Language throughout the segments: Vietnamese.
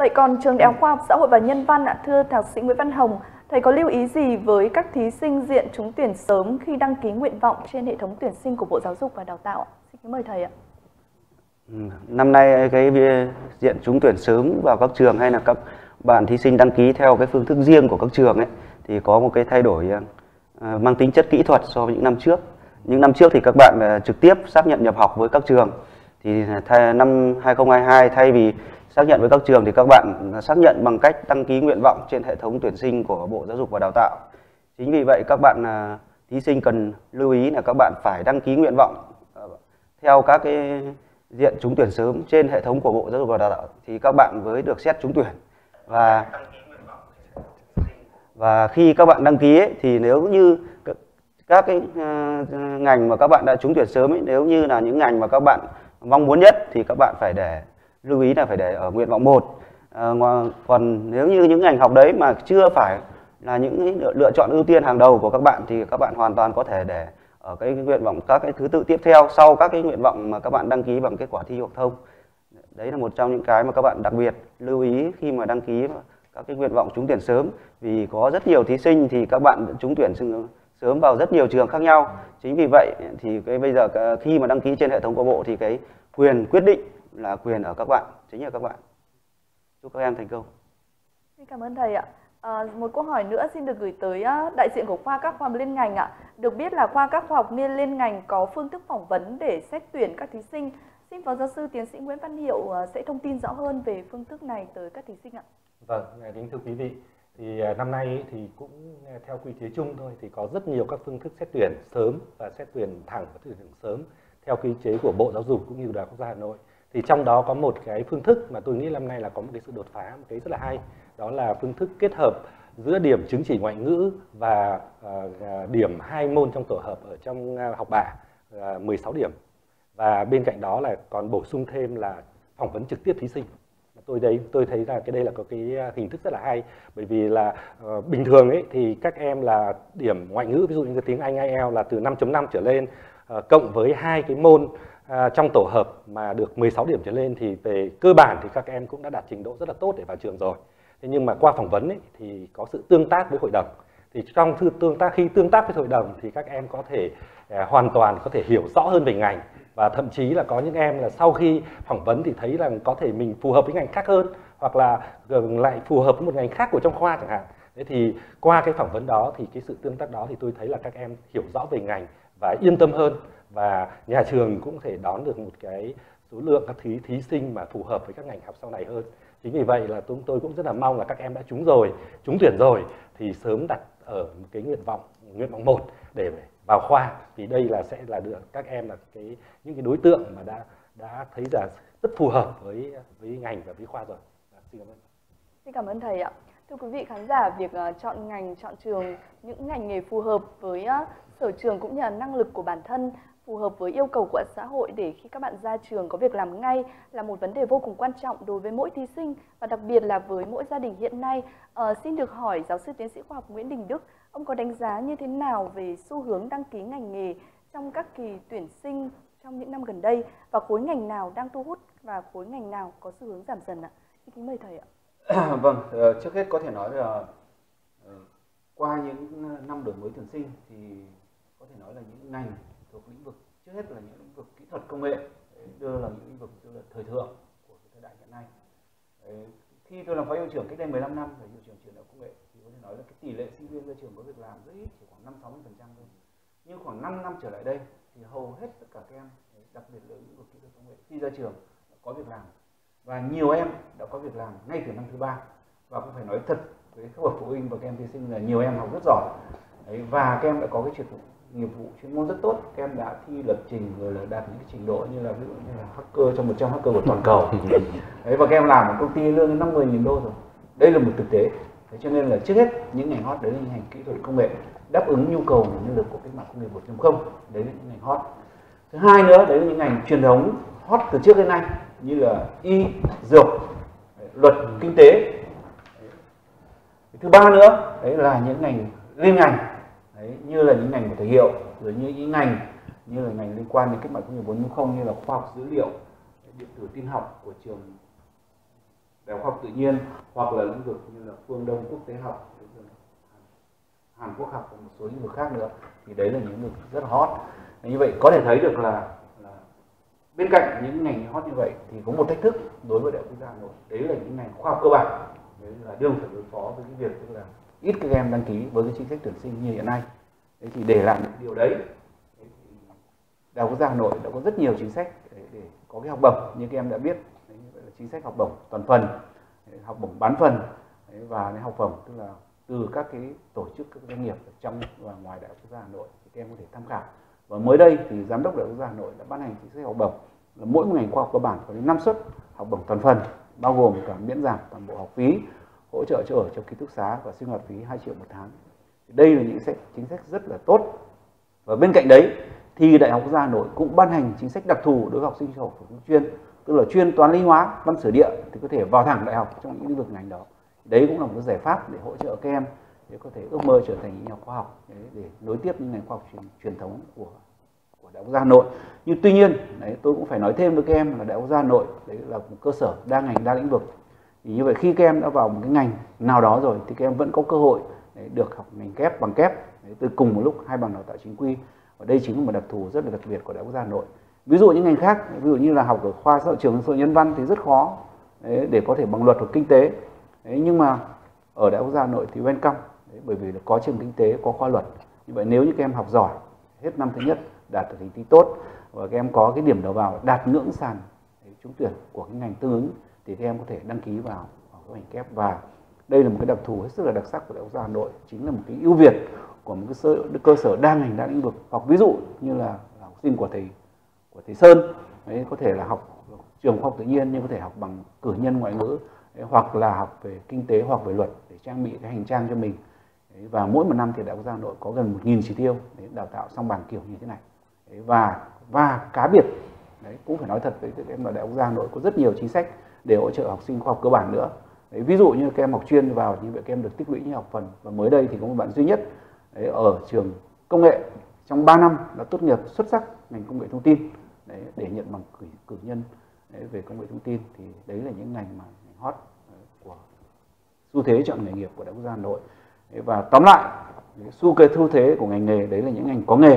Vậy còn trường Đại học Khoa học Xã hội và Nhân văn ạ, thưa Thạc sĩ Nguyễn Văn Hồng, thầy có lưu ý gì với các thí sinh diện trúng tuyển sớm khi đăng ký nguyện vọng trên hệ thống tuyển sinh của Bộ Giáo dục và Đào tạo ạ? Xin mời thầy ạ. Năm nay cái diện trúng tuyển sớm vào các trường hay là các bạn thí sinh đăng ký theo cái phương thức riêng của các trường ấy thì có một cái thay đổi mang tính chất kỹ thuật so với những năm trước. Những năm trước thì các bạn trực tiếp xác nhận nhập học với các trường. Thì năm 2022 thay vì xác nhận với các trường thì các bạn xác nhận bằng cách đăng ký nguyện vọng trên hệ thống tuyển sinh của Bộ Giáo dục và Đào tạo. Chính vì vậy các bạn thí sinh cần lưu ý là các bạn phải đăng ký nguyện vọng theo các cái diện trúng tuyển sớm trên hệ thống của Bộ Giáo dục và Đào tạo thì các bạn mới được xét trúng tuyển. Và khi các bạn đăng ký ấy, thì nếu như các cái ngành mà các bạn đã trúng tuyển sớm ấy, nếu như là những ngành mà các bạn mong muốn nhất thì các bạn phải lưu ý là phải để ở nguyện vọng 1. Còn nếu như những ngành học đấy mà chưa phải là những lựa chọn ưu tiên hàng đầu của các bạn thì các bạn hoàn toàn có thể để ở cái nguyện vọng các cái thứ tự tiếp theo sau các cái nguyện vọng mà các bạn đăng ký bằng kết quả thi phổ thông. Đấy là một trong những cái mà các bạn đặc biệt lưu ý khi mà đăng ký các cái nguyện vọng trúng tuyển sớm, vì có rất nhiều thí sinh thì các bạn trúng tuyển sớm vào rất nhiều trường khác nhau. Chính vì vậy thì bây giờ khi mà đăng ký trên hệ thống của Bộ thì cái quyền quyết định là quyền ở các bạn, chính là các bạn. Chúc các em thành công. Xin cảm ơn thầy ạ. Một câu hỏi nữa xin được gửi tới đại diện của khoa các khoa học liên ngành ạ. Được biết là khoa các khoa học liên ngành có phương thức phỏng vấn để xét tuyển các thí sinh. Xin Phó Giáo sư Tiến sĩ Nguyễn Văn Hiệu sẽ thông tin rõ hơn về phương thức này tới các thí sinh ạ. Vâng, kính thưa quý vị, thì năm nay thì cũng theo quy chế chung thôi, thì có rất nhiều các phương thức xét tuyển sớm và xét tuyển thẳng và tuyển sớm theo quy chế của Bộ Giáo dục cũng như Đại học Quốc gia Hà Nội. Thì trong đó có một cái phương thức mà tôi nghĩ năm nay là có một cái sự đột phá, một cái rất là hay, đó là phương thức kết hợp giữa điểm chứng chỉ ngoại ngữ và điểm 2 môn trong tổ hợp ở trong học bạ, 16 điểm. Và bên cạnh đó là còn bổ sung thêm là phỏng vấn trực tiếp thí sinh. Tôi thấy là cái đây là có cái hình thức rất là hay, bởi vì là bình thường ấy thì các em là điểm ngoại ngữ, ví dụ như tiếng Anh IELTS là từ 5.5 trở lên, cộng với 2 cái môn trong tổ hợp mà được 16 điểm trở lên thì về cơ bản thì các em cũng đã đạt trình độ rất là tốt để vào trường rồi. Thế nhưng mà qua phỏng vấn ấy, thì có sự tương tác với hội đồng. Thì trong khi tương tác với hội đồng thì các em có thể hoàn toàn có thể hiểu rõ hơn về ngành, và thậm chí là có những em là sau khi phỏng vấn thì thấy là có thể mình phù hợp với ngành khác hơn, hoặc là lại phù hợp với một ngành khác của trong khoa chẳng hạn. Thế thì qua cái phỏng vấn đó thì cái sự tương tác đó thì tôi thấy là các em hiểu rõ về ngành và yên tâm hơn, và nhà trường cũng thể đón được một cái số lượng các thí sinh mà phù hợp với các ngành học sau này hơn. Chính vì vậy là tôi cũng rất là mong là các em đã trúng tuyển rồi thì sớm đặt ở một cái nguyện vọng 1 để vào khoa, vì đây là sẽ là được các em là những cái đối tượng mà đã thấy là rất phù hợp với ngành và với khoa rồi. Xin cảm ơn. Xin cảm ơn thầy ạ. Thưa quý vị khán giả, việc chọn ngành, chọn trường, những ngành nghề phù hợp với sở trường cũng như là năng lực của bản thân, phù hợp với yêu cầu của xã hội để khi các bạn ra trường có việc làm ngay là một vấn đề vô cùng quan trọng đối với mỗi thí sinh và đặc biệt là với mỗi gia đình hiện nay. Xin được hỏi Giáo sư Tiến sĩ khoa học Nguyễn Đình Đức, ông có đánh giá như thế nào về xu hướng đăng ký ngành nghề trong các kỳ tuyển sinh trong những năm gần đây, và khối ngành nào đang thu hút và khối ngành nào có xu hướng giảm dần ạ? Xin kính mời thầy ạ. Vâng, trước hết có thể nói là qua những năm đổi mới tuyển sinh thì có thể nói là những ngành thuộc lĩnh vực, trước hết là những lĩnh vực kỹ thuật công nghệ, đưa là những lĩnh vực thời thượng của thời đại hiện nay. Khi tôi làm phó hiệu trưởng cách đây 15 năm là hiệu trưởng trường đại học công nghệ thì có thể nói là cái tỷ lệ sinh viên ra trường có việc làm rất ít, chỉ khoảng 5-60% thôi. Nhưng khoảng 5 năm trở lại đây thì hầu hết tất cả các em, đặc biệt là lĩnh vực kỹ thuật công nghệ, khi ra trường có việc làm, và nhiều em đã có việc làm ngay từ năm thứ 3. Và cũng phải nói thật với các bậc phụ huynh và các em thí sinh là nhiều em học rất giỏi. Và các em đã có cái nghiệp vụ chuyên môn rất tốt, các em đã thi lập trình rồi là đạt những cái trình độ như là ví dụ như là hacker trong 100 hacker của toàn cầu. Và các em làm ở công ty lương 50.000 đô rồi. Đây là một thực tế. Cho nên là trước hết những ngành hot đấy là những ngành kỹ thuật công nghệ đáp ứng nhu cầu nguồn nhân lực của cách mạng công nghiệp 4.0, đấy là những ngành hot. Thứ hai nữa đấy là những ngành truyền thống hot từ trước đến nay như là y, dược, luật, kinh tế. Thứ ba nữa đấy là những ngành liên ngành, đấy, như là những ngành của thời hiệu, rồi như những ngành như là ngành liên quan đến cách mạng công nghiệp 4.0 như là khoa học dữ liệu, điện tử tin học của trường đại học khoa học tự nhiên, hoặc là lĩnh vực như là phương Đông quốc tế học, Hàn Quốc học và một số lĩnh vực khác nữa, thì đấy là những lĩnh vực rất hot. Như vậy có thể thấy được là bên cạnh những ngành hot như vậy thì có một thách thức đối với Đại học Quốc gia Hà Nội, đấy là những ngành khoa học cơ bản, đấy là đương phải đối phó với cái việc tức là ít các em đăng ký với cái chính sách tuyển sinh như hiện nay. Đấy thì để làm điều đấy, Đại học Quốc gia Hà Nội đã có rất nhiều chính sách để có cái học bổng như các em đã biết, đấy, là chính sách học bổng toàn phần, học bổng bán phần, và học bổng tức là từ các cái tổ chức, các doanh nghiệp ở trong và ngoài Đại học Quốc gia Hà Nội thì các em có thể tham khảo. Và mới đây thì giám đốc Đại học Quốc gia Hà Nội đã ban hành chính sách học bổng là mỗi một ngành khoa học cơ bản có đến 5 suất học bổng toàn phần, bao gồm cả miễn giảm toàn bộ học phí, hỗ trợ chỗ ở trong ký túc xá và sinh hoạt phí 2 triệu một tháng. Đây là những chính sách rất là tốt. Và bên cạnh đấy thì Đại học Quốc gia Hà Nội cũng ban hành chính sách đặc thù đối với học sinh trung học phổ thông chuyên, tức là chuyên toán lý hóa, văn sử địa thì có thể vào thẳng đại học trong những lĩnh vực ngành đó. Đấy cũng là một cái giải pháp để hỗ trợ các em để có thể ước mơ trở thành những nhà khoa học, để nối tiếp những ngành khoa học truyền thống của Đại học Quốc gia Hà Nội. Nhưng tuy nhiên đấy, tôi cũng phải nói thêm với các em là Đại học Quốc gia Hà Nội đấy là một cơ sở đa ngành đa lĩnh vực. Thì như vậy khi các em đã vào một cái ngành nào đó rồi thì các em vẫn có cơ hội được học ngành kép, bằng kép từ cùng một lúc 2 bằng đào tạo chính quy. Và đây chính là một đặc thù rất là đặc biệt của Đại học Quốc gia Hà Nội. Ví dụ những ngành khác, ví dụ như là học ở khoa trường xã hội nhân văn thì rất khó để có thể bằng luật hoặc kinh tế. Nhưng mà ở Đại học Quốc gia Hà Nội thì welcome, bởi vì là có trường kinh tế, có khoa luật. Như vậy nếu như các em học giỏi hết năm thứ nhất, đạt được thành tích tốt và các em có cái điểm đầu vào đạt ngưỡng sàn trúng tuyển của cái ngành tương ứng thì các em có thể đăng ký vào cái ngành kép. Và đây là một cái đặc thù hết sức là đặc sắc của Đại học Quốc gia Hà Nội, chính là một cái ưu việt của một cái cơ sở đa ngành đa lĩnh vực. Hoặc ví dụ như là học sinh của thầy Sơn đấy, có thể là học trường khoa học tự nhiên nhưng có thể học bằng cử nhân ngoại ngữ đấy, hoặc là học về kinh tế hoặc về luật để trang bị cái hành trang cho mình. Đấy, và mỗi một năm thì Đại học Quốc gia Hà Nội có gần 1.000 chỉ tiêu để đào tạo song bằng kiểu như thế này. Đấy, và cá biệt đấy, cũng phải nói thật với các em là Đại học Quốc gia Hà Nội có rất nhiều chính sách để hỗ trợ học sinh khoa học cơ bản nữa. Đấy, ví dụ như các em học chuyên vào như vậy các em được tích lũy những học phần, và mới đây thì có một bạn duy nhất đấy, ở trường công nghệ trong 3 năm đã tốt nghiệp xuất sắc ngành công nghệ thông tin đấy, để nhận bằng cử nhân đấy, về công nghệ thông tin. Thì đấy là những ngành mà ngành hot của xu thế chọn nghề nghiệp của Đại học Quốc gia Hà Nội. Đấy, và tóm lại xu thế của ngành nghề đấy là những ngành có nghề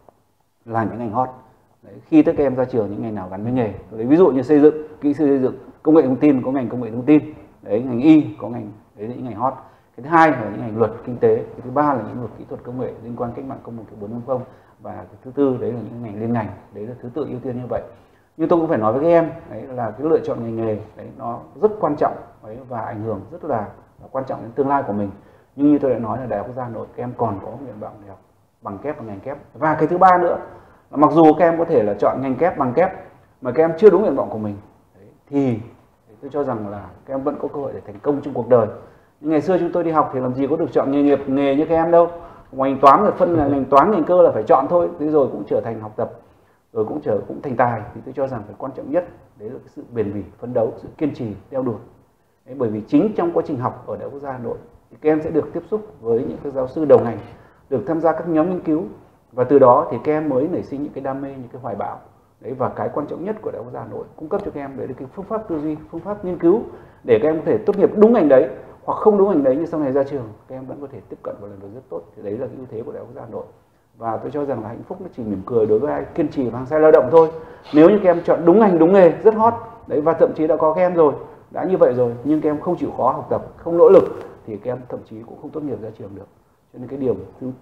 là những ngành hot. Đấy, khi các em ra trường những ngành nào gắn với nghề, đấy, ví dụ như xây dựng, kỹ sư xây dựng, công nghệ thông tin có ngành công nghệ thông tin, đấy, ngành y có ngành, đấy là những ngành hot. Cái thứ hai là những ngành luật kinh tế, cái thứ ba là những luật kỹ thuật công nghệ liên quan cách mạng công nghiệp 4.0, và cái thứ tư đấy là những ngành liên ngành, đấy là thứ tự ưu tiên như vậy. Nhưng tôi cũng phải nói với các em đấy là cái lựa chọn ngành nghề đấy nó rất quan trọng đấy, và ảnh hưởng rất là quan trọng đến tương lai của mình. Nhưng như tôi đã nói là Đại học Quốc gia Hà Nội các em còn có nguyện vọng để học bằng kép và ngành kép. Và cái thứ ba nữa là mặc dù các em có thể là chọn ngành kép, bằng kép mà các em chưa đúng nguyện vọng của mình đấy, thì tôi cho rằng là các em vẫn có cơ hội để thành công trong cuộc đời. Nhưng ngày xưa chúng tôi đi học thì làm gì có được chọn nghề như các em đâu. Ngành toán là phân là ngành toán, ngành cơ là phải chọn thôi. Thế rồi cũng trở thành học tập, rồi cũng thành tài. Thì tôi cho rằng phải quan trọng nhất đấy là cái sự bền bỉ, phấn đấu, sự kiên trì, đeo đuổi. Đấy, bởi vì chính trong quá trình học ở Đại học Quốc gia Hà Nội thì các em sẽ được tiếp xúc với những các giáo sư đầu ngành, được tham gia các nhóm nghiên cứu, và từ đó thì các em mới nảy sinh những cái đam mê, những cái hoài bão. Đấy, và cái quan trọng nhất của Đại học Quốc gia Hà Nội cung cấp cho các em đấy là cái phương pháp tư duy, phương pháp nghiên cứu để các em có thể tốt nghiệp đúng ngành đấy, hoặc không đúng ngành đấy nhưng sau này ra trường các em vẫn có thể tiếp cận và làm được rất tốt. Thì đấy là cái ưu thế của Đại học Quốc gia Hà Nội. Và tôi cho rằng là hạnh phúc nó chỉ mỉm cười đối với ai kiên trì và hăng say lao động thôi. Nếu như các em chọn đúng ngành đúng nghề rất hot đấy, và thậm chí đã có các em rồi, đã như vậy rồi, nhưng các em không chịu khó học tập, không nỗ lực thì các em thậm chí cũng không tốt nghiệp ra trường được. Cho nên cái điều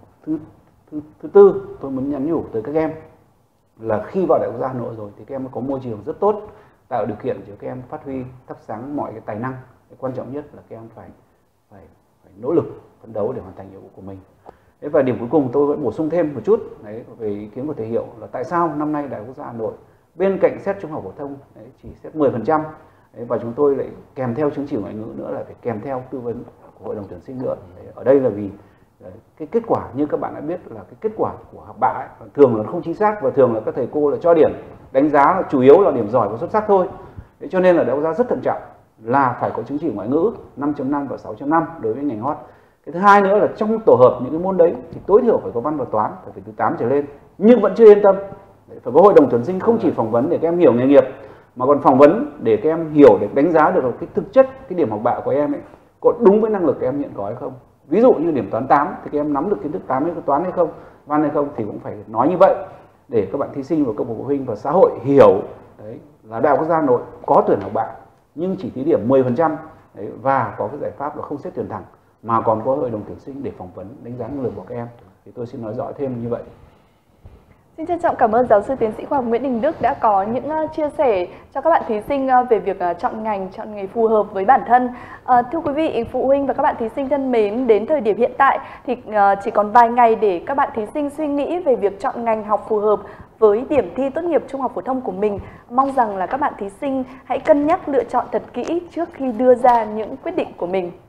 thứ tư tôi muốn nhắn nhủ tới các em là khi vào Đại học Quốc gia Hà Nội rồi thì các em có môi trường rất tốt, tạo điều kiện cho các em phát huy thắp sáng mọi cái tài năng. Cái quan trọng nhất là các em phải nỗ lực phấn đấu để hoàn thành nhiệm vụ của mình. Thế và điểm cuối cùng tôi vẫn bổ sung thêm một chút đấy, về ý kiến của thầy Hiệu là tại sao năm nay Đại học Quốc gia Hà Nội bên cạnh xét trung học phổ thông đấy, chỉ xét 10% đấy, và chúng tôi lại kèm theo chứng chỉ ngoại ngữ nữa, là phải kèm theo tư vấn của hội đồng tuyển sinh nữa. Đấy, ở đây là vì cái kết quả như các bạn đã biết là cái kết quả của học bạ ấy, thường là không chính xác, và thường là các thầy cô là cho điểm đánh giá là chủ yếu là điểm giỏi và xuất sắc thôi. Thế cho nên là Đại học Quốc gia rất thận trọng là phải có chứng chỉ ngoại ngữ 5.5 và 6.5 đối với ngành hot. Cái thứ hai nữa là trong tổ hợp những cái môn đấy thì tối thiểu phải có văn và toán, phải từ 8 trở lên, nhưng vẫn chưa yên tâm. Đấy, phải có hội đồng tuyển sinh không chỉ phỏng vấn để các em hiểu nghề nghiệp mà còn phỏng vấn để các em hiểu, để đánh giá được cái thực chất cái điểm học bạ của em ấy có đúng với năng lực các em hiện có hay không. Ví dụ như điểm toán 8 thì các em nắm được kiến thức 8 hay toán hay không, văn hay không, thì cũng phải nói như vậy để các bạn thí sinh và các bậc phụ huynh và xã hội hiểu đấy là Đại học Quốc gia Hà Nội có tuyển học bạ nhưng chỉ thí điểm 10% đấy, và có cái giải pháp là không xét tuyển thẳng mà còn có hội đồng tuyển sinh để phỏng vấn đánh giá năng lực của các em. Thì tôi xin nói rõ thêm như vậy. Xin trân trọng cảm ơn giáo sư tiến sĩ khoa học Nguyễn Đình Đức đã có những chia sẻ cho các bạn thí sinh về việc chọn ngành, chọn nghề phù hợp với bản thân. Thưa quý vị phụ huynh và các bạn thí sinh thân mến, đến thời điểm hiện tại thì chỉ còn vài ngày để các bạn thí sinh suy nghĩ về việc chọn ngành học phù hợp với điểm thi tốt nghiệp trung học phổ thông của mình. Mong rằng là các bạn thí sinh hãy cân nhắc lựa chọn thật kỹ trước khi đưa ra những quyết định của mình.